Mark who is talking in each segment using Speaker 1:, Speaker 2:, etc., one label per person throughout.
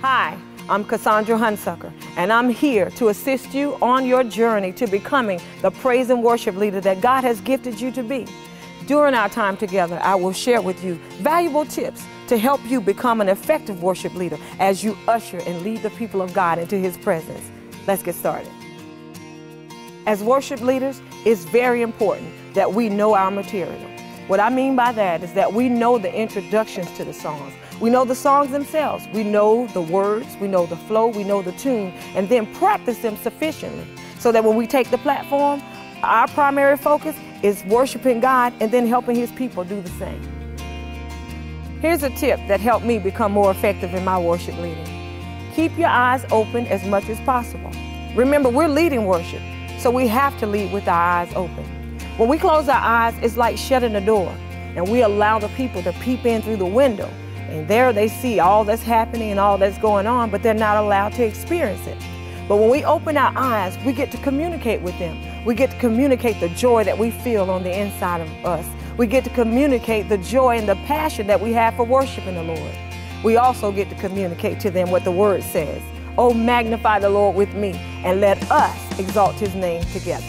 Speaker 1: Hi, I'm Cassandra Hunsucker, and I'm here to assist you on your journey to becoming the praise and worship leader that God has gifted you to be. During our time together, I will share with you valuable tips to help you become an effective worship leader as you usher and lead the people of God into His presence. Let's get started. As worship leaders, it's very important that we know our material. What I mean by that is that we know the introductions to the songs. We know the songs themselves. We know the words, we know the flow, we know the tune, and then practice them sufficiently so that when we take the platform, our primary focus is worshiping God and then helping His people do the same. Here's a tip that helped me become more effective in my worship leading. Keep your eyes open as much as possible. Remember, we're leading worship, so we have to lead with our eyes open. When we close our eyes, it's like shutting the door, and we allow the people to peep in through the window. And there they see all that's happening and all that's going on, but they're not allowed to experience it. But when we open our eyes, we get to communicate with them. We get to communicate the joy that we feel on the inside of us. We get to communicate the joy and the passion that we have for worshiping the Lord. We also get to communicate to them what the Word says. Oh, magnify the Lord with me, and let us exalt His name together.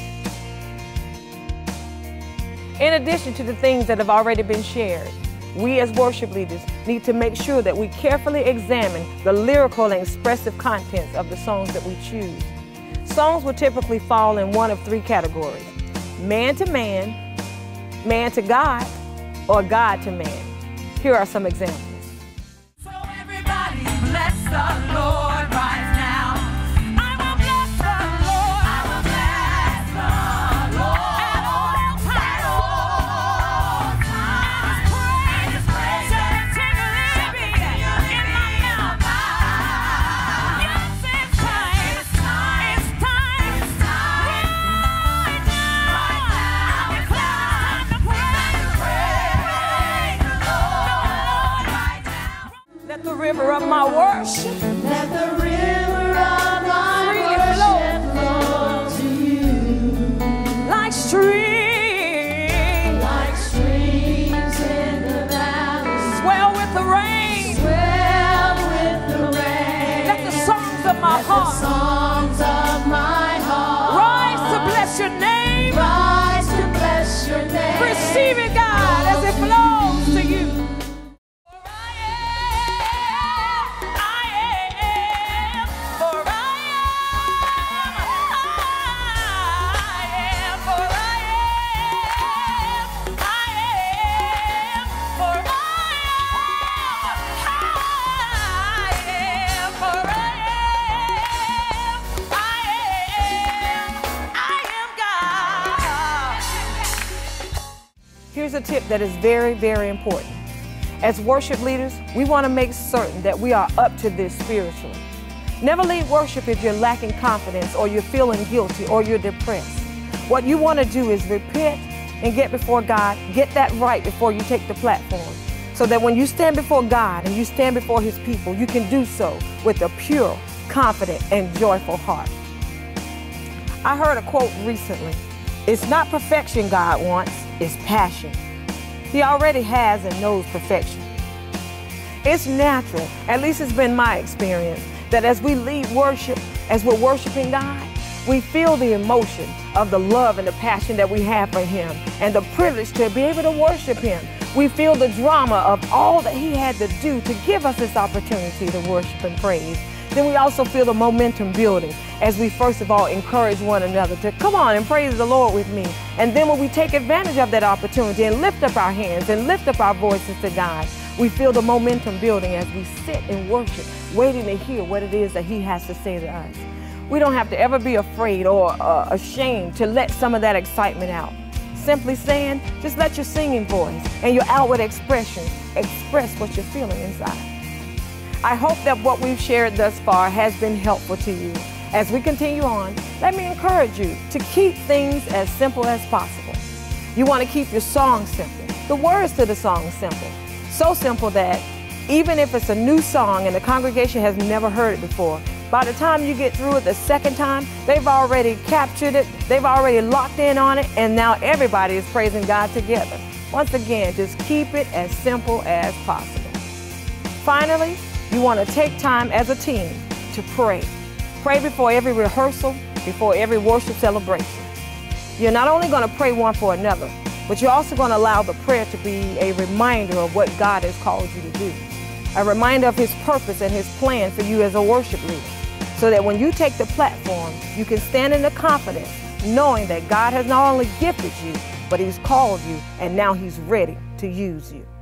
Speaker 1: In addition to the things that have already been shared, we as worship leaders need to make sure that we carefully examine the lyrical and expressive contents of the songs that we choose. Songs will typically fall in one of three categories: man to man, man to God, or God to man. Here are some examples.
Speaker 2: So everybody bless the Lord right now. I will bless the Lord. I will bless the Lord at all times. And His praise shall continually be in my mouth. Yes, it's time. It's time. Right now. I declare it's time to praise the Lord right now.
Speaker 1: Let the river of my worship
Speaker 2: Let the river of my
Speaker 1: freely
Speaker 2: worship flow to you
Speaker 1: like streams
Speaker 2: like streams in the valley.
Speaker 1: swell with the rain.
Speaker 2: Swell with the rain.
Speaker 1: Let the songs of my
Speaker 2: Let the
Speaker 1: heart
Speaker 2: songs of my heart
Speaker 1: rise to bless your name.
Speaker 2: rise to bless your name.
Speaker 1: Receive it, God, as it flows to you. Here's a tip that is very, very important. As worship leaders, we want to make certain that we are up to this spiritually. Never lead worship if you're lacking confidence or you're feeling guilty or you're depressed. What you want to do is repent and get before God, get that right before you take the platform, so that when you stand before God and you stand before His people, you can do so with a pure, confident, and joyful heart. I heard a quote recently: "It's not perfection God wants, it's passion." He already has and knows perfection. It's natural, at least it's been my experience, that as we lead worship, as we're worshiping God, we feel the emotion of the love and the passion that we have for Him and the privilege to be able to worship Him. We feel the drama of all that He had to do to give us this opportunity to worship and praise. Then we also feel the momentum building as we first of all encourage one another to come on and praise the Lord with me. And then when we take advantage of that opportunity and lift up our hands and lift up our voices to God, we feel the momentum building as we sit and worship, waiting to hear what it is that He has to say to us. We don't have to ever be afraid or ashamed to let some of that excitement out. Simply saying, just let your singing voice and your outward expression express what you're feeling inside. I hope that what we've shared thus far has been helpful to you. As we continue on, let me encourage you to keep things as simple as possible. You want to keep your song simple, the words to the song simple. So simple that even if it's a new song and the congregation has never heard it before, by the time you get through it the second time, they've already captured it, they've already locked in on it, and now everybody is praising God together. Once again, just keep it as simple as possible. Finally, You want to take time as a team to pray. Pray before every rehearsal, before every worship celebration. You're not only going to pray one for another, but you're also going to allow the prayer to be a reminder of what God has called you to do. A reminder of His purpose and His plan for you as a worship leader. So that when you take the platform, you can stand in the confidence, knowing that God has not only gifted you, but He's called you, and now He's ready to use you.